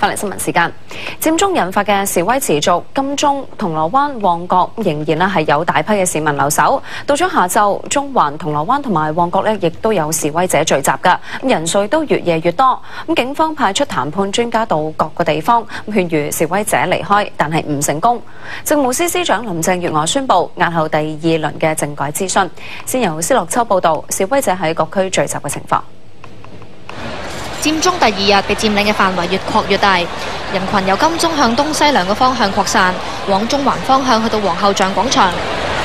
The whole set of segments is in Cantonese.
翻嚟新聞時間，佔中引發嘅示威持續，金鐘、銅鑼灣、旺角仍然係有大批嘅市民留守。到咗下晝，中環、銅鑼灣同埋旺角亦都有示威者聚集㗎，人數都越夜越多。警方派出談判專家到各個地方勸喻示威者離開，但係唔成功。政務司司長林鄭月娥宣布押後第二輪嘅政改諮詢。先由施樂秋報導示威者喺各區聚集嘅情況。 佔中第二日被佔領嘅範圍越擴越大，人群由金鐘向東西兩個方向擴散，往中環方向去到皇后像廣場。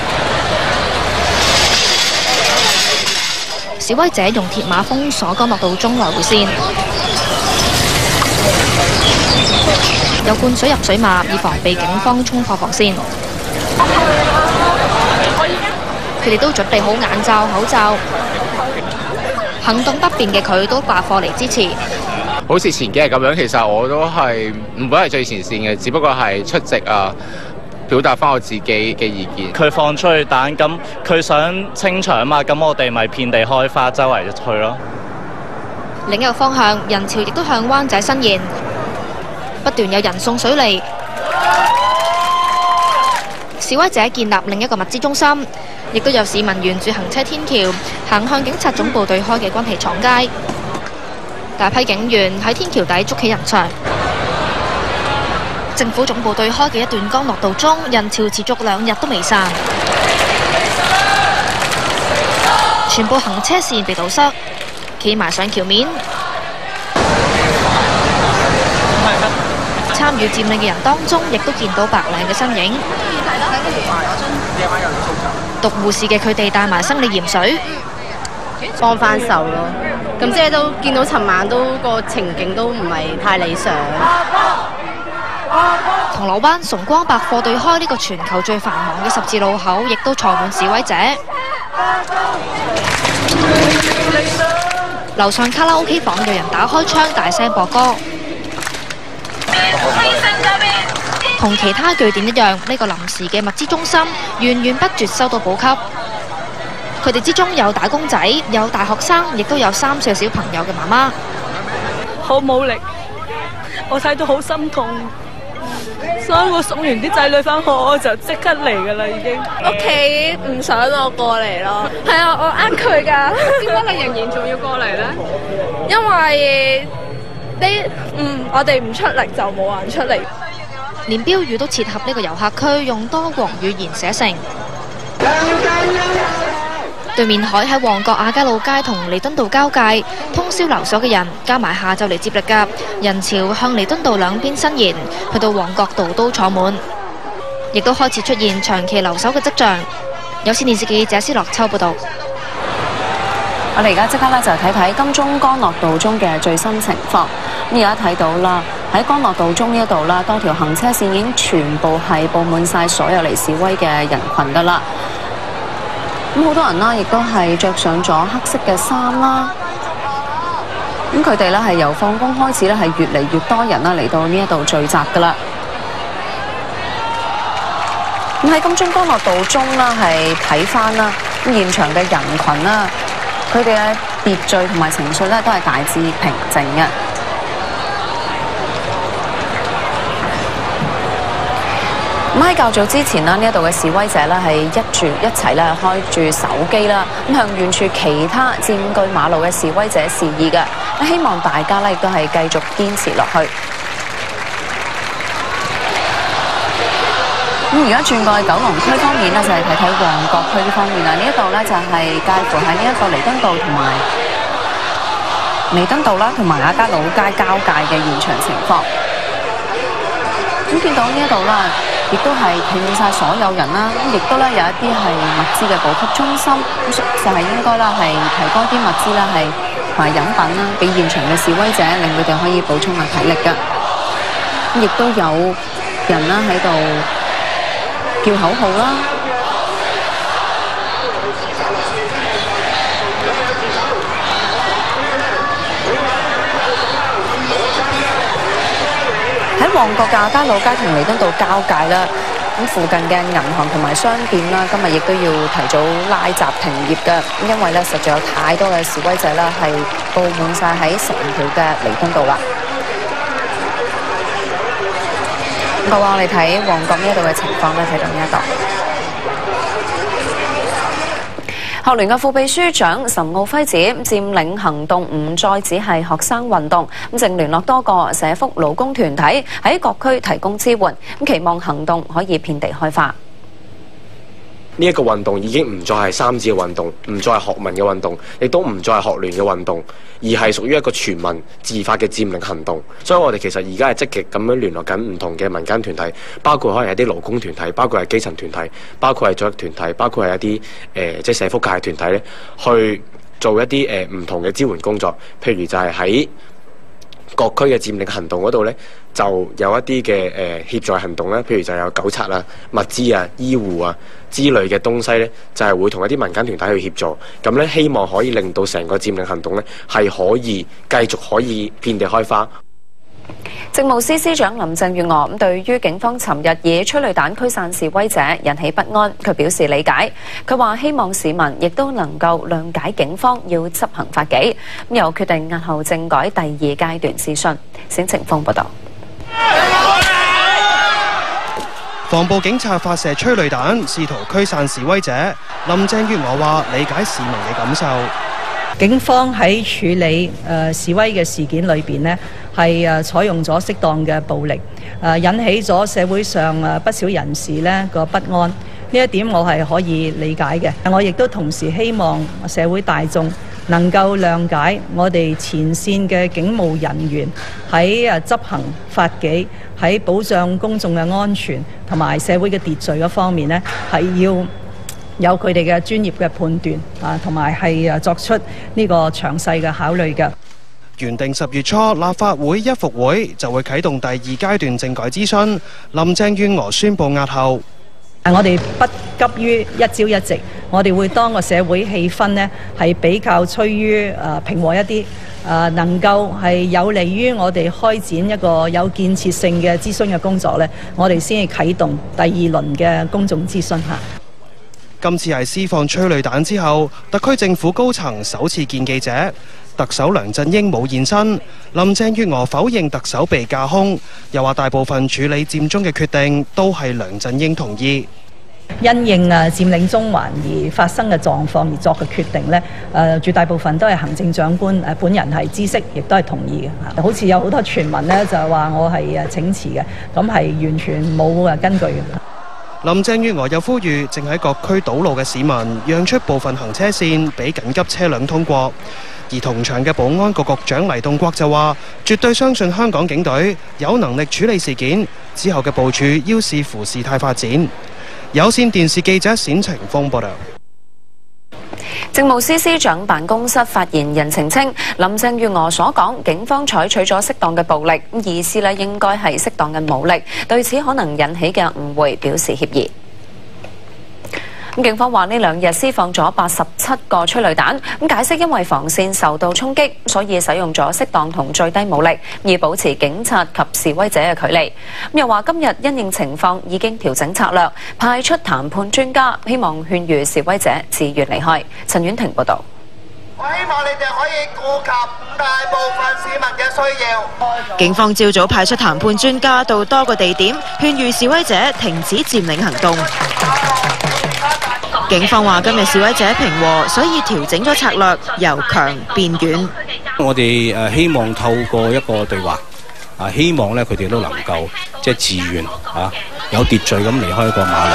示威者用鐵馬封鎖干諾道中來回線，有灌水入水馬，以防備警方衝破防線。佢哋都準備好眼罩、口罩。行動不便嘅佢都罷課嚟支持。 好似前幾日咁樣，其實我都係唔會係最前線嘅，只不過係出席表達翻我自己嘅意見。 佢放出去彈，咁佢想清場嘛，咁我哋咪遍地開花，周圍去咯。 另一個方向，人潮亦都向灣仔伸延，不斷有人送水嚟。示威者建立另一個物資中心，亦都有市民沿住行車天橋行向警察總部對開嘅軍器廠街。大批警員喺天橋底築起人牆。政府總部對開嘅一段干諾道中，人潮持續2日都未散，全部行車線被堵塞，企埋上橋面。參與佔領嘅人當中，亦都見到白領嘅身影。讀護士嘅佢哋帶埋生理鹽水， 幫翻手咯。咁即係都見到尋晚都個情景都唔係太理想。 銅鑼灣崇光百貨對開呢個全球最繁忙嘅十字路口，亦都坐滿示威者。樓上卡拉 OK 房有人打開窗大聲播歌。同其他據點一樣，呢個臨時嘅物資中心源源不絕收到補給。佢哋之中有打工仔，有大學生，亦都有3歲小朋友嘅媽媽。 好冇力，我睇到好心痛，所以我送完啲仔女翻學，我就即刻嚟噶啦，已經。 屋企唔想我過嚟咯。係啊，我呃佢㗎。點解你仍然仲要過嚟呢？因為我哋唔出力就冇人出嚟。 連標語都切合呢個遊客區，用多國語言寫成。對面海喺旺角亞皆老街同彌敦道交界，通宵留守嘅人加埋下晝嚟接力㗎，人潮向彌敦道兩邊伸延，去到旺角道都坐滿，亦都開始出現長期留守嘅跡象。有線電視記者施樂秋報導。 我哋而家即刻就睇睇金鐘干諾道中嘅最新情況。咁而家睇到啦，喺干諾道中呢一度啦，多條行車線已經全部係佈滿晒所有嚟示威嘅人群㗎啦。咁好多人啦，亦都係着上咗黑色嘅衫啦。咁佢哋咧係由放工開始咧，係越嚟越多人啦嚟到呢一度聚集㗎啦。咁喺金鐘干諾道中啦，係睇翻啦，咁現場嘅人群啦，佢哋嘅秩序同埋情緒咧都係大致平靜嘅。咁喺較早之前啦，呢一度嘅示威者咧係一齊咧開住手機啦，咁向遠處其他佔據馬路嘅示威者示意嘅，希望大家咧亦都係繼續堅持落去。咁而家轉過去九龍區方面咧，就係睇睇旺角區呢方面啦。呢一度咧就係介乎喺呢一個彌敦道同埋彌敦道啦，同埋亞皆老街交界嘅現場情況。咁見到呢一度啦，亦都係企滿晒所有人啦。咁亦都咧有一啲係物資嘅補給中心，咁就係應該啦係提供啲物資啦，係同埋飲品啦，俾現場嘅示威者，令佢哋可以補充下體力㗎。咁亦都有人啦喺度叫口號啦。喺旺角嘅亞皆老街同彌敦道交界啦，咁附近嘅銀行同埋商店啦，今日亦都要提早拉閘停業㗎，因為咧實在有太多嘅示威者啦，係佈滿晒喺成條嘅彌敦道啦。 各位，我哋睇旺角呢一度嘅情況咧，睇到呢一度。學聯嘅副秘書長岑敖輝指，佔領行動唔再只係學生運動，正聯絡多個社福勞工團體喺各區提供支援，期望行動可以遍地開花。 呢一個運動已經唔再係三子嘅運動，唔再係學民嘅運動，亦都唔再係學聯嘅運動，而係屬於一個全民自發嘅佔領行動。所以我哋其實而家係積極咁樣聯絡緊唔同嘅民間團體，包括可能係啲勞工團體，包括係基層團體，包括係組織團體，包括係一啲即係社福界團體咧，去做一啲唔同嘅支援工作。譬如就係喺各區嘅佔領行動嗰度咧，就有一啲嘅協助行動咧，譬如就有糾察啊、物資啊、醫護啊之類嘅東西咧，就係會同一啲民間團體去協助，咁咧希望可以令到成個佔領行動咧係可以繼續可以遍地開花。 政務司司長林鄭月娥對於警方尋日以催淚彈驅散示威者引起不安，佢表示理解。佢話希望市民亦都能夠諒解警方要執行法紀，又決定押後政改第2階段諮詢。冼晴峰報道。 防暴警察發射催淚彈，試圖驅散示威者。林鄭月娥話理解市民嘅感受。 警方喺處理示威嘅事件裏邊呢，係採用咗適當嘅暴力，引起咗社會上不少人士呢個不安。呢一點我係可以理解嘅。我亦都同時希望社會大眾能夠諒解我哋前線嘅警務人員喺執行法紀、喺保障公眾嘅安全同埋社會嘅秩序嗰方面呢，係要有佢哋嘅專業嘅判斷同埋係作出呢個詳細嘅考慮嘅。 原定10月初立法會一復會就會啟動第2階段政改諮詢，林鄭月娥宣布押後。 我哋不急於一朝一夕，我哋會當個社會氣氛呢係比較趨於平和一啲，能夠係有利於我哋開展一個有建設性嘅諮詢嘅工作呢，我哋先至啟動第2輪嘅公眾諮詢嚇。 今次係施放催淚彈之後，特區政府高層首次見記者，特首梁振英冇現身。林鄭月娥否認特首被架空，又話大部分處理佔中嘅決定都係梁振英同意。 因應佔領中環而發生嘅狀況而作嘅決定呢，絕大部分都係行政長官本人係知悉，亦都係同意嘅。好似有好多傳聞呢，就係話我係請辭嘅，咁係完全冇根據嘅。 林鄭月娥又呼籲正喺各區堵路嘅市民讓出部分行車線俾緊急車輛通過。而同場嘅保安局局長黎棟國就話絕對相信香港警隊有能力處理事件，之後嘅部署要視乎事態發展。有線電視記者冼晴峰報道。 政務司司長辦公室發言人澄清，林鄭月娥所講警方採取咗適當嘅暴力，意思咧應該係適當嘅武力，對此可能引起嘅誤會表示歉意。警方話呢2日施放咗87個催淚彈，解釋因為防線受到衝擊，所以使用咗適當同最低武力，以保持警察及示威者嘅距離。又話今日因應情況已經調整策略，派出談判專家，希望勸喻示威者自願離開。陳婉婷報導。 我希望你哋可以顧及大部分市民嘅需要。 警方朝早派出談判專家到多個地點，勸喻示威者停止佔領行動。警方話今日示威者平和，所以調整咗策略，由強變軟。 我哋希望透過一個對話，希望咧佢哋都能夠即係自願有秩序咁離開一個馬路。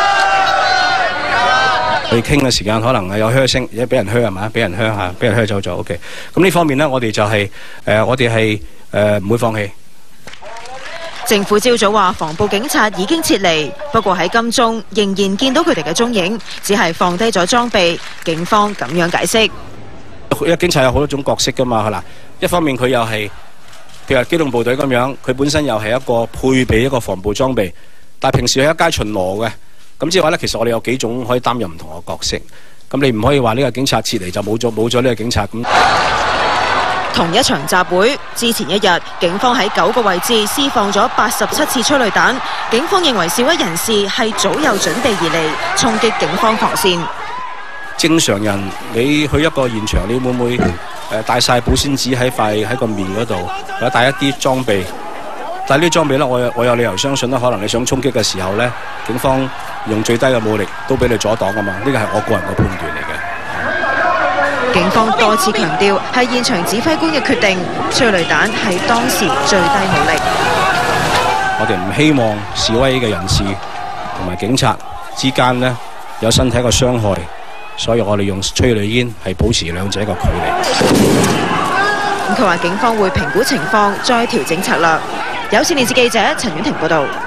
去傾嘅時間可能係有噓聲，而家俾人噓係嘛？俾人噓嚇，俾人噓走咗。OK， 咁呢方面呢，我哋就係我哋係唔會放棄。 政府朝早話防暴警察已經撤離，不過喺金鐘仍然見到佢哋嘅蹤影，只係放低咗裝備。警方咁樣解釋： 因為警察有好多種角色㗎嘛，嗱，一方面佢又係譬如話機動部隊咁樣，佢本身又係一個配備一個防暴裝備，但係平時喺一街巡邏嘅。咁即係話咧，其實我哋有幾種可以擔任唔同嘅角色。咁你唔可以話呢個警察撤離就冇咗呢個警察咁。 同一場集會之前一日，警方喺9個位置施放咗87次催淚彈。警方認為示威人士係早有準備而嚟，衝擊警方防線。 正常人你去一個現場，你會唔會帶晒保鮮紙喺個面嗰度，或者帶一啲裝備？ 但係呢啲裝備呢，我有理由相信呢，可能你想衝擊嘅時候呢，警方用最低嘅武力都俾你阻擋啊嘛。呢個係我個人嘅判斷嚟嘅。 警方多次強調係現場指揮官嘅決定，催淚彈係當時最低武力。 我哋唔希望示威嘅人士同埋警察之間呢有身體嘅傷害，所以我哋用催淚煙係保持兩者嘅距離。 佢話警方會評估情況，再調整策略。有線電視記者陳婉婷報導。